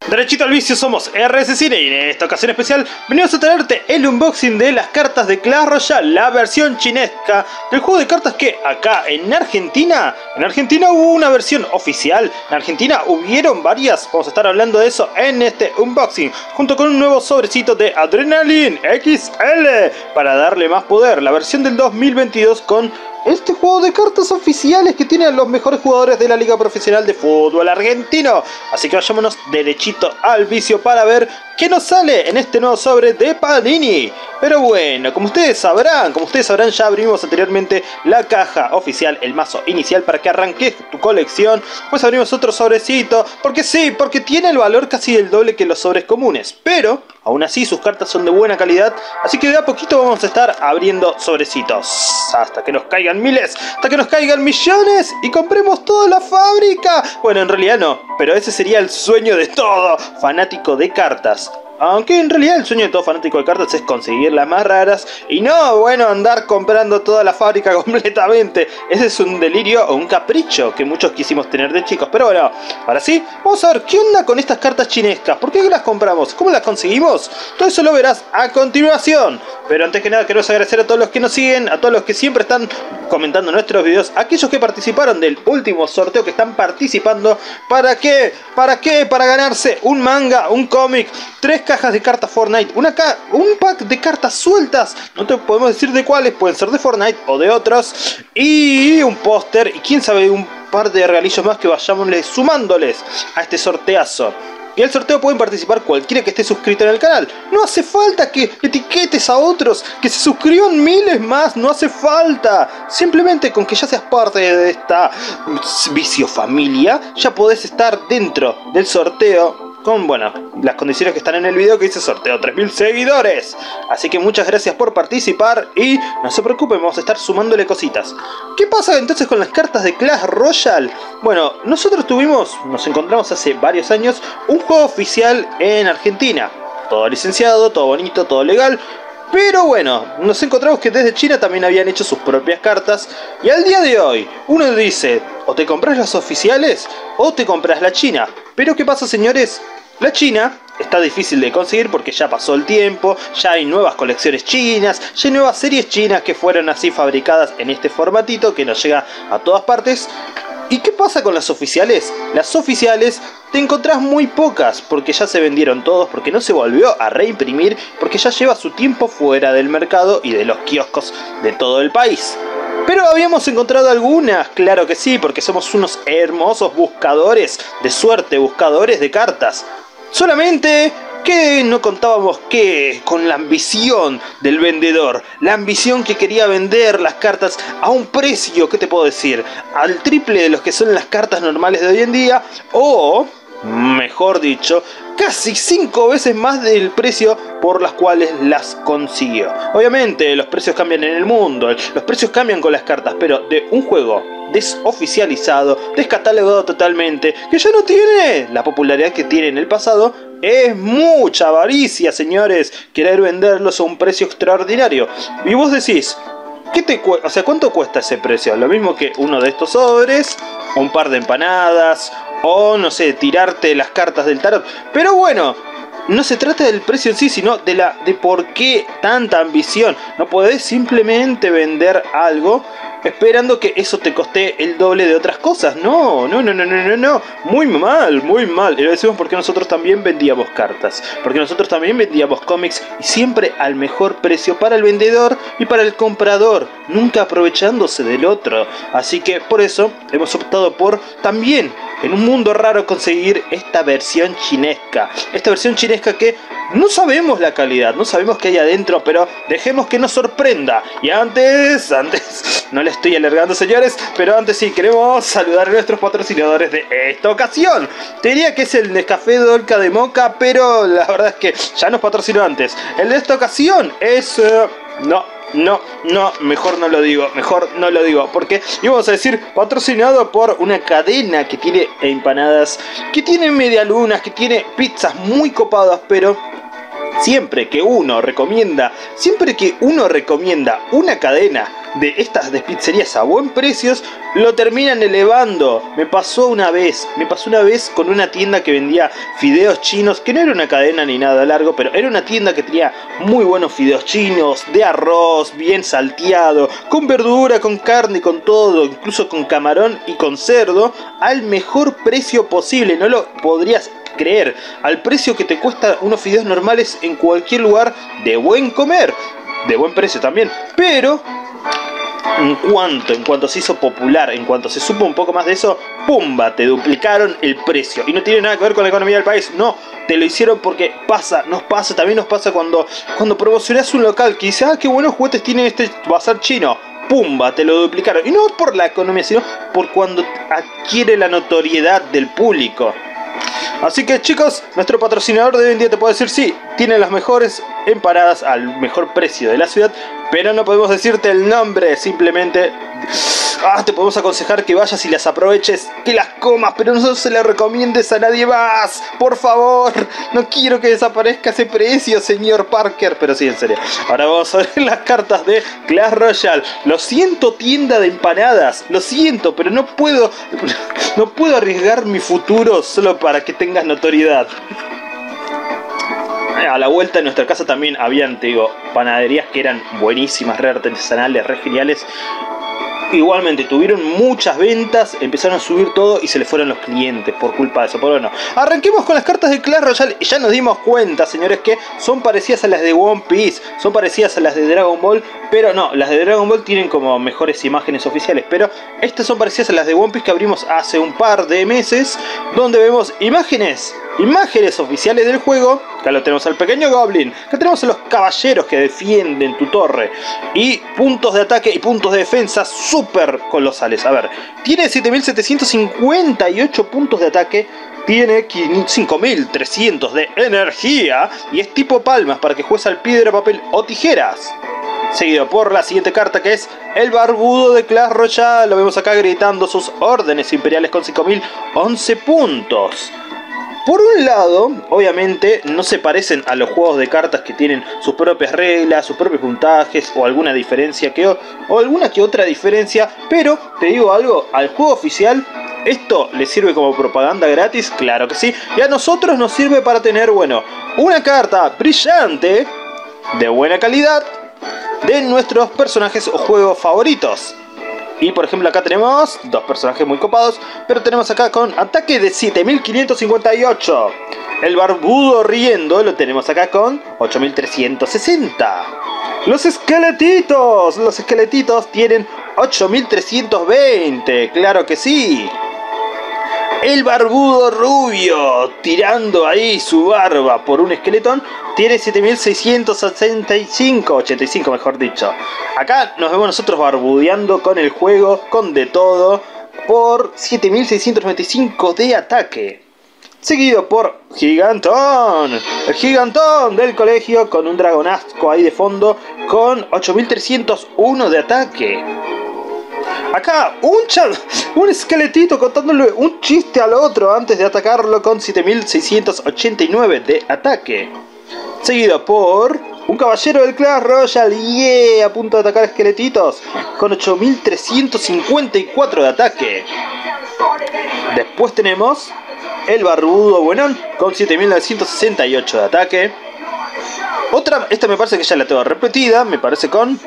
Derechito al vicio, somos RS Cine y en esta ocasión especial venimos a traerte el unboxing de las cartas de Clash Royale, la versión chinesca del juego de cartas que acá en Argentina hubo una versión oficial. En Argentina hubieron varias, vamos a estar hablando de eso en este unboxing, junto con un nuevo sobrecito de Adrenaline XL para darle más poder, la versión del 2022 con este juego de cartas oficiales que tiene a los mejores jugadores de la Liga Profesional de Fútbol Argentino. Así que vayámonos derechito al vicio para ver qué nos sale en este nuevo sobre de Panini. Pero bueno, como ustedes sabrán, ya abrimos anteriormente la caja oficial, el mazo inicial para que arranques tu colección. Pues abrimos otro sobrecito, porque sí, porque tiene el valor casi del doble que los sobres comunes. Pero aún así sus cartas son de buena calidad, así que de a poquito vamos a estar abriendo sobrecitos hasta que nos caigan miles, hasta que nos caigan millones y compremos toda la fábrica. Bueno, en realidad no, pero ese sería el sueño de todo fanático de cartas. Aunque en realidad el sueño de todo fanático de cartas es conseguir las más raras y no, bueno, andar comprando toda la fábrica completamente. Ese es un delirio o un capricho que muchos quisimos tener de chicos. Pero bueno, ahora sí, vamos a ver qué onda con estas cartas chinescas. ¿Por qué las compramos? ¿Cómo las conseguimos? Todo eso lo verás a continuación. Pero antes que nada queremos agradecer a todos los que nos siguen, a todos los que siempre están comentando nuestros videos, a aquellos que participaron del último sorteo, que están participando. ¿Para qué? ¿Para qué? Para ganarse un manga, un cómic, 3 cajas de cartas Fortnite, un pack de cartas sueltas, no te podemos decir de cuáles, pueden ser de Fortnite o de otros, y un póster, y quién sabe, un par de regalillos más que vayamos sumándoles a este sorteazo. Y al sorteo pueden participar cualquiera que esté suscrito en el canal. No hace falta que etiquetes a otros que se suscriban miles más, no hace falta. Simplemente con que ya seas parte de esta vicio familia, ya podés estar dentro del sorteo con, bueno, las condiciones que están en el video que dice sorteo 3000 seguidores. Así que muchas gracias por participar y no se preocupen, vamos a estar sumándole cositas. ¿Qué pasa entonces con las cartas de Clash Royale? Bueno, nosotros nos encontramos hace varios años un juego oficial en Argentina. Todo licenciado, todo bonito, todo legal. Pero bueno, nos encontramos que desde China también habían hecho sus propias cartas. Y al día de hoy, uno dice, o te compras las oficiales o te compras la China. Pero ¿qué pasa, señores? La China está difícil de conseguir porque ya pasó el tiempo, ya hay nuevas colecciones chinas, ya hay nuevas series chinas que fueron así fabricadas en este formatito que nos llega a todas partes. ¿Y qué pasa con las oficiales? Las oficiales te encontrás muy pocas porque ya se vendieron todos, porque no se volvió a reimprimir, porque ya lleva su tiempo fuera del mercado y de los kioscos de todo el país. Pero habíamos encontrado algunas, claro que sí, porque somos unos hermosos buscadores de suerte, buscadores de cartas. Solamente que no contábamos con la ambición del vendedor, la ambición que quería vender las cartas a un precio, ¿qué te puedo decir? Al triple de los que son las cartas normales de hoy en día, o mejor dicho, casi 5 veces más del precio por las cuales las consiguió. Obviamente los precios cambian en el mundo, los precios cambian con las cartas, pero de un juego desoficializado, descatalogado totalmente, que ya no tiene la popularidad que tiene en el pasado, es mucha avaricia, señores, querer venderlos a un precio extraordinario. Y vos decís, o sea, ¿cuánto cuesta ese precio? Lo mismo que uno de estos sobres, un par de empanadas, o no sé, tirarte las cartas del tarot. Pero bueno, no se trata del precio en sí, sino de por qué tanta ambición. No podés simplemente vender algo esperando que eso te coste el doble de otras cosas. No. Muy mal, muy mal. Y lo decimos porque nosotros también vendíamos cartas, porque nosotros también vendíamos cómics, y siempre al mejor precio para el vendedor y para el comprador, nunca aprovechándose del otro. Así que por eso hemos optado por también, en un mundo raro, conseguir esta versión chinesca. Esta versión chinesca que no sabemos la calidad, no sabemos qué hay adentro, pero dejemos que nos sorprenda. Y antes, no le estoy alargando, señores, pero antes sí queremos saludar a nuestros patrocinadores de esta ocasión. Te diría que es el Nescafé Dolca de Moca, pero la verdad es que ya nos patrocinó antes. El de esta ocasión es... mejor no lo digo, porque íbamos a decir patrocinado por una cadena que tiene empanadas, que tiene medialunas, que tiene pizzas muy copadas, pero siempre que uno recomienda una cadena de estas de pizzerías a buen precios lo terminan elevando. Me pasó una vez con una tienda que vendía fideos chinos, que no era una cadena ni nada largo, pero era una tienda que tenía muy buenos fideos chinos, de arroz, bien salteado, con verdura, con carne, con todo, incluso con camarón y con cerdo, al mejor precio posible. No lo podrías creer, al precio que te cuesta unos fideos normales en cualquier lugar de buen comer, de buen precio también. Pero en cuanto se hizo popular, en cuanto se supo un poco más de eso, ¡pumba! Te duplicaron el precio. Y no tiene nada que ver con la economía del país, no, te lo hicieron porque también nos pasa cuando promocionás un local que dice, ah, qué buenos juguetes tiene este bazar chino. ¡Pumba! Te lo duplicaron. Y no por la economía, sino por cuando adquiere la notoriedad del público. Así que chicos, nuestro patrocinador de hoy en día te puede decir, sí, tiene las mejores empanadas al mejor precio de la ciudad, pero no podemos decirte el nombre, simplemente te podemos aconsejar que vayas y las aproveches, que las comas, pero no se le recomiendes a nadie más, por favor, no quiero que desaparezca ese precio, señor Parker. Pero sí, en serio, ahora vamos a ver las cartas de Clash Royale. Lo siento, tienda de empanadas, lo siento, pero no puedo arriesgar mi futuro solo para que tengas notoriedad. A la vuelta de nuestra casa también habían, te digo, panaderías que eran buenísimas, re artesanales, re geniales. Igualmente tuvieron muchas ventas, empezaron a subir todo y se les fueron los clientes por culpa de eso. Pero bueno, arranquemos con las cartas de Clash Royale. Y ya nos dimos cuenta, señores, que son parecidas a las de One Piece, son parecidas a las de Dragon Ball, pero no, las de Dragon Ball tienen como mejores imágenes oficiales, pero estas son parecidas a las de One Piece que abrimos hace un par de meses, donde vemos imágenes oficiales del juego. Acá lo tenemos al pequeño Goblin, acá tenemos a los caballeros que defienden tu torre, y puntos de ataque y puntos de defensa súper colosales. A ver, tiene 7758 puntos de ataque, tiene 5300 de energía y es tipo palmas para que juegues al piedra, papel o tijeras. Seguido por la siguiente carta, que es el barbudo de Clash Royale. Lo vemos acá gritando sus órdenes imperiales con 5011 puntos. Por un lado, obviamente, no se parecen a los juegos de cartas que tienen sus propias reglas, sus propios puntajes o alguna diferencia o alguna que otra diferencia. Pero, te digo algo, al juego oficial, ¿esto le sirve como propaganda gratis? Claro que sí. Y a nosotros nos sirve para tener, bueno, una carta brillante, de buena calidad, de nuestros personajes o juegos favoritos. Y por ejemplo acá tenemos dos personajes muy copados, pero tenemos acá con ataque de 7558. El barbudo riendo lo tenemos acá con 8360. Los esqueletitos tienen 8320, claro que sí. El barbudo rubio, tirando ahí su barba por un esqueletón, tiene 7685, 85 mejor dicho. Acá nos vemos nosotros barbudeando con el juego, con de todo, por 7695 de ataque. Seguido por Gigantón, el Gigantón del colegio con un dragonasco ahí de fondo, con 8301 de ataque. Acá un esqueletito contándole un chiste al otro antes de atacarlo con 7689 de ataque. Seguido por un caballero del Clash Royale, a punto de atacar esqueletitos con 8354 de ataque. Después tenemos el barbudo buenón con 7968 de ataque. Esta me parece que ya la tengo repetida, me parece con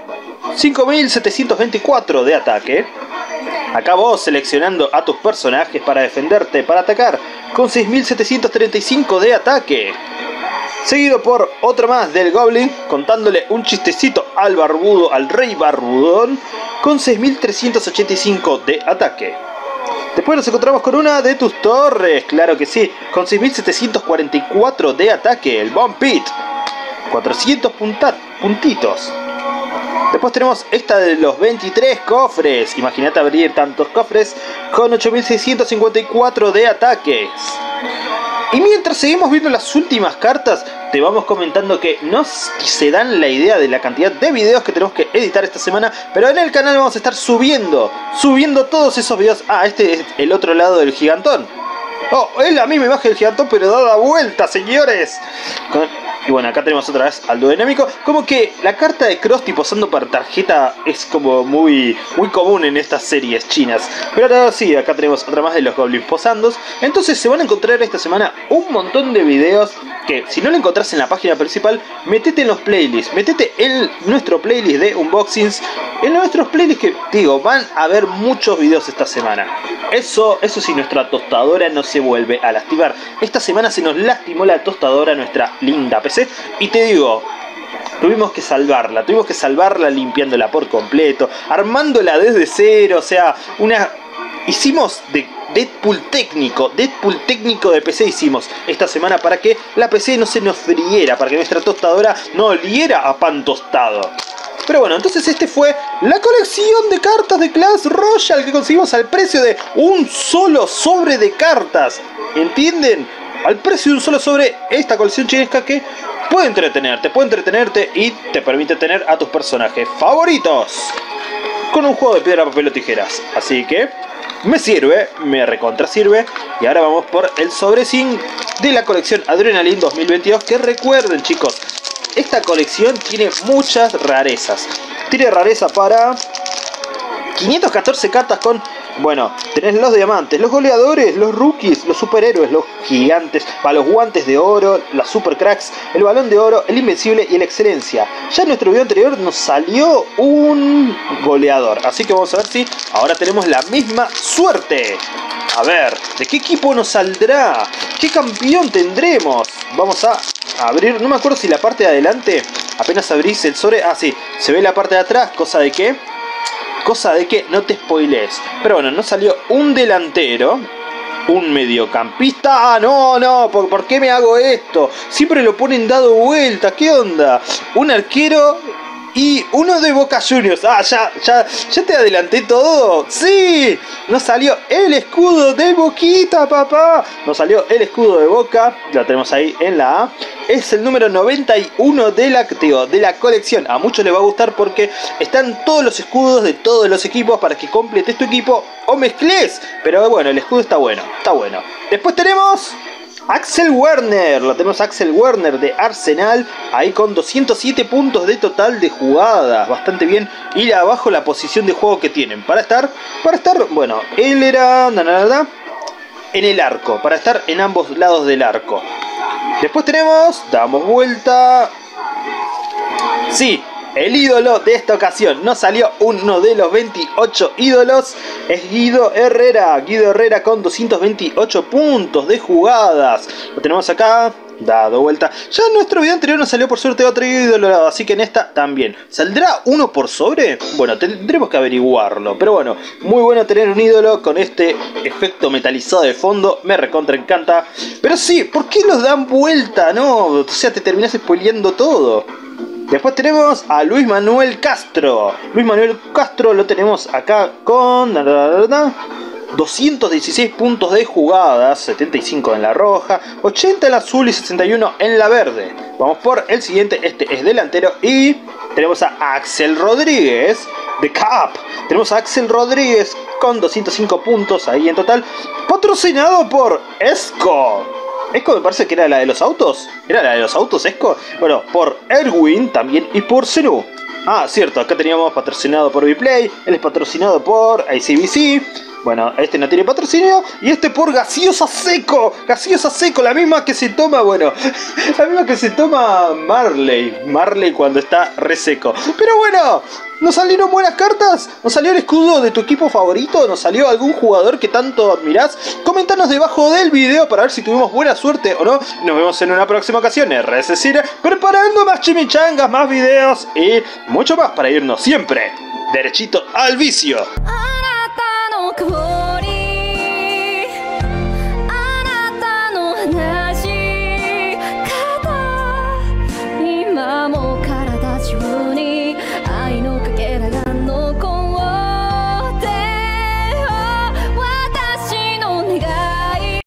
5724 de ataque. Acá vos seleccionando a tus personajes para defenderte, para atacar, con 6735 de ataque. Seguido por otra más del Goblin, contándole un chistecito al barbudo, al rey barbudón, con 6385 de ataque. Después nos encontramos con una de tus torres, claro que sí, con 6744 de ataque, el Bomb Pit, 400 puntitos. Después tenemos esta de los 23 cofres. Imagínate abrir tantos cofres con 8654 de ataques. Y mientras seguimos viendo las últimas cartas, te vamos comentando que no se dan la idea de la cantidad de videos que tenemos que editar esta semana, pero en el canal vamos a estar subiendo todos esos videos. Este es el otro lado del Gigantón. Es la misma imagen del Gigantón, pero dada vuelta, señores. Y bueno, acá tenemos otra vez al dúo dinámico. Como que la carta de Krusty posando para tarjeta es como muy común en estas series chinas. Pero ahora sí, acá tenemos otra más de los goblins posando. Entonces se van a encontrar esta semana un montón de videos que si no lo encontrás en la página principal, metete en los playlists, metete en nuestro playlist de unboxings, en nuestros playlists que, digo, van a haber muchos videos esta semana. Eso sí, nuestra tostadora no se vuelve a lastimar. Esta semana se nos lastimó la tostadora, nuestra linda PC, y te digo, tuvimos que salvarla limpiándola por completo, armándola desde cero, o sea, hicimos de Deadpool técnico de PC hicimos esta semana para que la PC no se nos friera, para que nuestra tostadora no oliera a pan tostado. Pero bueno, entonces este fue la colección de cartas de Clash Royale que conseguimos al precio de un solo sobre de cartas. ¿Entienden? Al precio de un solo sobre, esta colección chinesca que puede entretenerte y te permite tener a tus personajes favoritos con un juego de piedra, papel o tijeras. Así que me sirve, me recontra sirve. Y ahora vamos por el sobrecín de la colección Adrenaline 2022. Que recuerden, chicos, esta colección tiene muchas rarezas. Tiene rareza para 514 cartas con... Bueno, tenés los diamantes, los goleadores, los rookies, los superhéroes, los gigantes, los guantes de oro, las super cracks, el balón de oro, el invencible y la excelencia. Ya en nuestro video anterior nos salió un goleador, así que vamos a ver si ahora tenemos la misma suerte. A ver, ¿de qué equipo nos saldrá? ¿Qué campeón tendremos? Vamos a abrir, no me acuerdo si la parte de adelante, apenas abrís el sobre, sí, se ve la parte de atrás, cosa de que no te spoilees. Pero bueno, nos salió un delantero, un mediocampista. No, ¿por qué me hago esto? Siempre lo ponen dado vuelta, ¿qué onda? Un arquero y uno de Boca Juniors. Ya te adelanté todo. ¡Sí! Nos salió el escudo de Boquita, papá. Nos salió el escudo de Boca. Lo tenemos ahí en la A. Es el número 91 de la colección. A muchos les va a gustar porque están todos los escudos de todos los equipos para que completes tu equipo o mezcles. Pero bueno, el escudo está bueno. Después tenemos Axel Werner, lo tenemos Axel Werner de Arsenal, ahí con 207 puntos de total de jugadas, bastante bien. Y abajo la posición de juego que tienen, para estar, bueno, él era en el arco, para estar en ambos lados del arco. Después tenemos, damos vuelta, sí, el ídolo de esta ocasión. Nos salió uno de los 28 ídolos. Es Guido Herrera con 228 puntos de jugadas. Lo tenemos acá, dado vuelta. Ya en nuestro video anterior nos salió por suerte otro ídolo, así que en esta también. ¿Saldrá uno por sobre? Bueno, tendremos que averiguarlo. Pero bueno, muy bueno tener un ídolo con este efecto metalizado de fondo. Me recontra encanta. Pero sí, ¿por qué los dan vuelta? No, o sea, te terminás spoileando todo. Después tenemos a Luis Manuel Castro. Luis Manuel Castro lo tenemos acá con 216 puntos de jugadas, 75 en la roja, 80 en la azul y 61 en la verde. Vamos por el siguiente, este es delantero y tenemos a Axel Rodríguez de Cap. Tenemos a Axel Rodríguez con 205 puntos ahí en total, patrocinado por Esco. Esco me parece que era la de los autos. ¿Era la de los autos Esco? Bueno, por Erwin también y por Zenú. Cierto, acá teníamos patrocinado por Vplay. Él es patrocinado por ICBC. Bueno, este no tiene patrocinio. Y este por Gaseosa Seco. Gaseosa Seco, la misma que se toma, bueno, la misma que se toma Marley cuando está reseco. Pero bueno, nos salieron buenas cartas. Nos salió el escudo de tu equipo favorito. Nos salió algún jugador que tanto admirás. Comentanos debajo del video para ver si tuvimos buena suerte o no. Nos vemos en una próxima ocasión. RS Cine, preparando más chimichangas, más videos y mucho más para irnos siempre derechito al vicio. Imamo karada juu ni